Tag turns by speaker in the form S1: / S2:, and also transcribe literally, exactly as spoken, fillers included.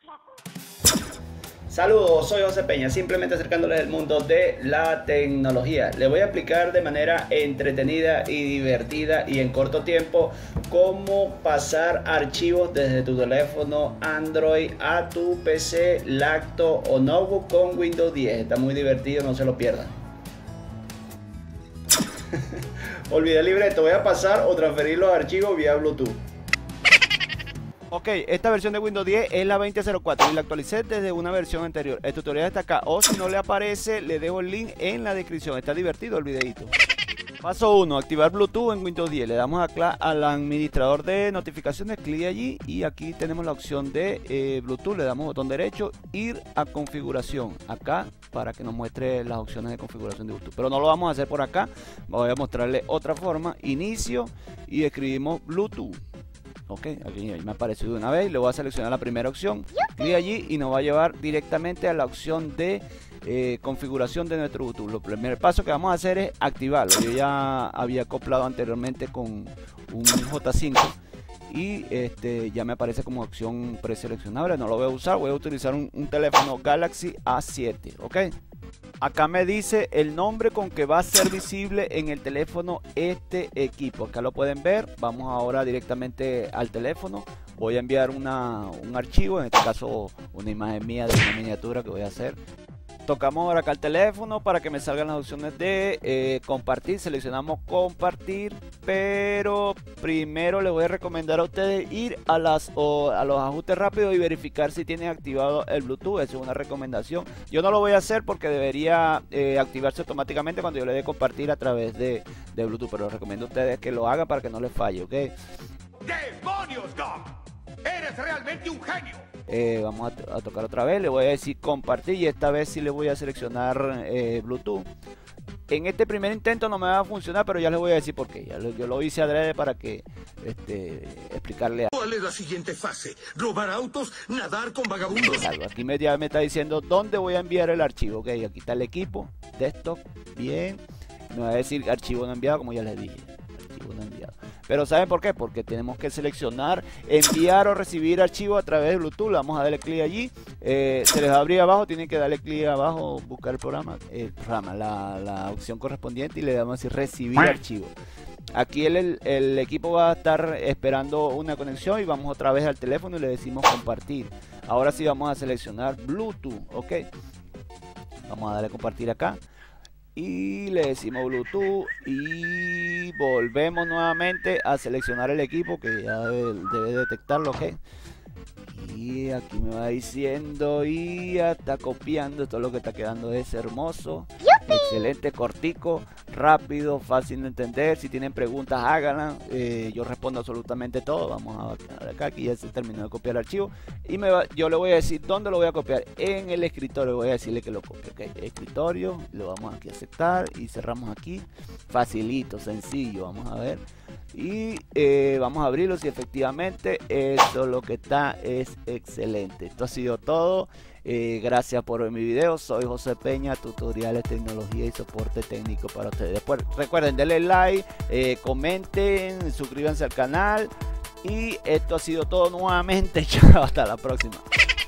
S1: Saludos, soy José Peña, simplemente acercándoles el mundo de la tecnología. Les voy a explicar de manera entretenida y divertida y en corto tiempo cómo pasar archivos desde tu teléfono Android a tu P C, lacto o notebook con Windows diez. Está muy divertido, no se lo pierdan. Olvidé el libreto, voy a pasar o transferir los archivos vía Bluetooth. Ok, esta versión de Windows diez es la veinte cero cuatro y la actualicé desde una versión anterior. El tutorial está acá, o si no le aparece, le dejo el link en la descripción. Está divertido el videito. Paso uno, activar Bluetooth en Windows diez. Le damos acá al administrador de notificaciones, clic allí y aquí tenemos la opción de eh, Bluetooth. Le damos botón derecho, ir a configuración. Acá para que nos muestre las opciones de configuración de Bluetooth. Pero no lo vamos a hacer por acá. Voy a mostrarle otra forma. Inicio y escribimos Bluetooth. Ok, aquí me apareció de una vez. Le voy a seleccionar la primera opción, clic allí y nos va a llevar directamente a la opción de eh, configuración de nuestro Bluetooth. El primer paso que vamos a hacer es activarlo. Yo ya había acoplado anteriormente con un J cinco y este ya me aparece como opción preseleccionable. No lo voy a usar, voy a utilizar un, un teléfono Galaxy A siete. Ok, acá me dice el nombre con que va a ser visible en el teléfono este equipo. Acá lo pueden ver. Vamos ahora directamente al teléfono. Voy a enviar una, un archivo, en este caso una imagen mía de una miniatura que voy a hacer. Tocamos ahora acá el teléfono para que me salgan las opciones de eh, compartir. Seleccionamos compartir, pero primero les voy a recomendar a ustedes ir a, las, o, a los ajustes rápidos y verificar si tienen activado el Bluetooth. Eso es una recomendación. Yo no lo voy a hacer porque debería eh, activarse automáticamente cuando yo le dé compartir a través de, de Bluetooth, pero les recomiendo a ustedes que lo hagan para que no les falle, ¿ok?
S2: ¡Demonios, Doc! ¡Eres realmente un genio!
S1: Eh, vamos a, a tocar otra vez, le voy a decir compartir y esta vez sí le voy a seleccionar eh, Bluetooth. En este primer intento no me va a funcionar, pero ya les voy a decir por qué. Ya lo, yo lo hice adrede para que este, explicarle a...
S2: ¿Cuál es la siguiente fase? ¿Robar autos? ¿Nadar con vagabundos?
S1: Aquí me, ya me está diciendo dónde voy a enviar el archivo. Ok, aquí está el equipo, desktop, bien. Me va a decir archivo no enviado, como ya les dije. Archivo no enviado. Pero ¿saben por qué? Porque tenemos que seleccionar enviar o recibir archivo a través de Bluetooth. Vamos a darle clic allí. Eh, se les va a abrir abajo. Tienen que darle clic abajo, buscar el programa, el programa la, la opción correspondiente y le damos a decir recibir archivo. Aquí el, el, el equipo va a estar esperando una conexión y vamos otra vez al teléfono y le decimos compartir. Ahora sí vamos a seleccionar Bluetooth. Ok. Vamos a darle compartir acá. Y le decimos Bluetooth y volvemos nuevamente a seleccionar el equipo que ya debe, debe detectarlo, ok. Y aquí me va diciendo y ya está copiando. Todo lo que está quedando es hermoso. ¡Yupi! Excelente, cortico, rápido, fácil de entender. Si tienen preguntas háganlas, eh, yo respondo absolutamente todo. Vamos a ver acá, aquí ya se terminó de copiar el archivo y me va, yo le voy a decir dónde lo voy a copiar. En el escritorio voy a decirle que lo copie, ok. Escritorio, lo vamos aquí a aceptar y cerramos aquí. Facilito, sencillo, vamos a ver. Y eh, vamos a abrirlo si efectivamente eso lo que está es excelente. Esto ha sido todo. Eh, gracias por ver mi video. Soy José Peña, tutoriales, tecnología y soporte técnico para ustedes. Después, recuerden, denle like, eh, comenten, suscríbanse al canal. Y esto ha sido todo nuevamente. Chao, hasta la próxima.